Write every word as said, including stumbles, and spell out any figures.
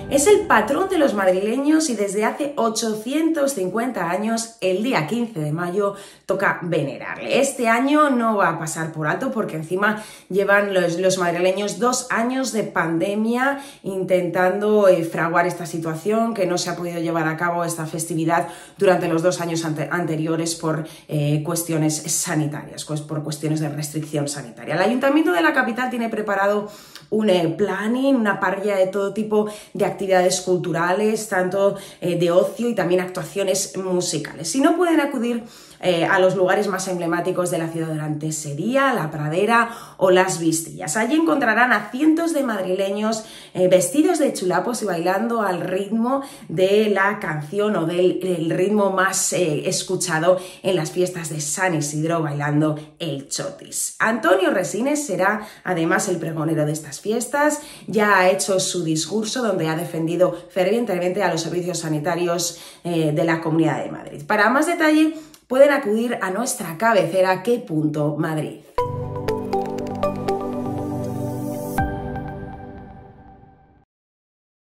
Es el patrón de los madrileños y desde hace ochocientos cincuenta años, el día quince de mayo, toca venerarle. Este año no va a pasar por alto porque encima llevan los, los madrileños dos años de pandemia intentando eh, fraguar esta situación, que no se ha podido llevar a cabo esta festividad durante los dos años ante, anteriores por eh, cuestiones sanitarias, pues por cuestiones de restricción sanitaria. El Ayuntamiento de la capital tiene preparado un eh, planning, una parrilla de todo tipo de actividades culturales, tanto eh, de ocio y también actuaciones musicales. Si no pueden acudir eh, a los lugares más emblemáticos de la ciudad durante ese día, la Pradera o las Vistillas, allí encontrarán a cientos de madrileños eh, vestidos de chulapos y bailando al ritmo de la canción o del el ritmo más eh, escuchado en las fiestas de San Isidro, bailando el chotis. Antonio Resines será además el pregonero de estas fiestas. Ya ha hecho su discurso donde ha defendido fervientemente a los servicios sanitarios eh, de la Comunidad de Madrid. Para más detalle pueden acudir a nuestra cabecera Que Punto Madrid.